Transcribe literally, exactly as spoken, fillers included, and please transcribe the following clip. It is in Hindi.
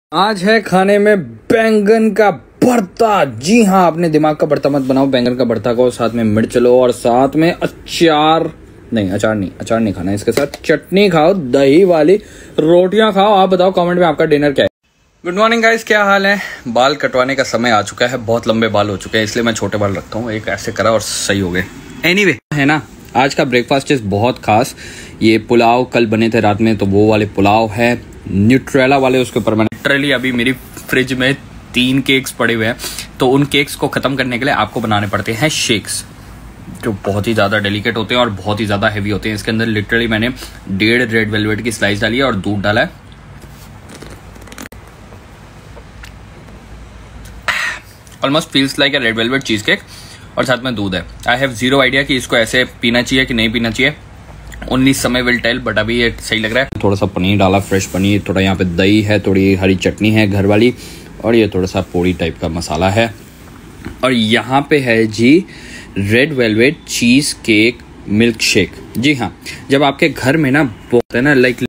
आज है खाने में बैंगन का भरता। जी हाँ, अपने दिमाग का भरता मत बनाओ, बैंगन का भरता खाओ, साथ में मिर्च लो और साथ में अचार नहीं अचार नहीं अचार नहीं खाना है, इसके साथ चटनी खाओ, दही वाली रोटियां खाओ। आप बताओ कमेंट में आपका डिनर क्या है। गुड मॉर्निंग गाइस, क्या हाल है। बाल कटवाने का समय आ चुका है, बहुत लंबे बाल हो चुके हैं, इसलिए मैं छोटे बाल रखता हूँ। एक ऐसे करा और सही हो गए। एनीवे है ना, आज का ब्रेकफास्ट इज बहुत खास। ये पुलाव कल बने थे रात में, तो वो वाले पुलाव है न्यूट्रेला वाले। उसके ऊपर मैंने लिटरली अभी मेरी फ्रिज में तीन केक्स पड़े हुए हैं, तो उन केक्स को खत्म करने के लिए आपको बनाने पड़ते हैं शेक्स, जो बहुत ही ज़्यादा डेलिकेट होते हैं और बहुत ही ज़्यादा हैवी होते हैं। इसके अंदर लिटरली मैंने डेढ़ रेड वेलवेट की स्लाइस डाली है और दूध डाला है। Almost feels like a red velvet cheese cake, और साथ में दूध है। आई हैव जीरो आइडिया कि इसको ऐसे पीना चाहिए कि नहीं पीना चाहिए। ओनली समय विल टेल, बट अभी ये सही लग रहा है। थोड़ा सा पनीर डाला, फ्रेश पनीर, थोड़ा यहाँ पे दही है, थोड़ी हरी चटनी है घर वाली, और ये थोड़ा सा पोड़ी टाइप का मसाला है। और यहाँ पे है जी red velvet cheese cake milk shake. जी हाँ, जब आपके घर में ना बोलते हैं ना लाइक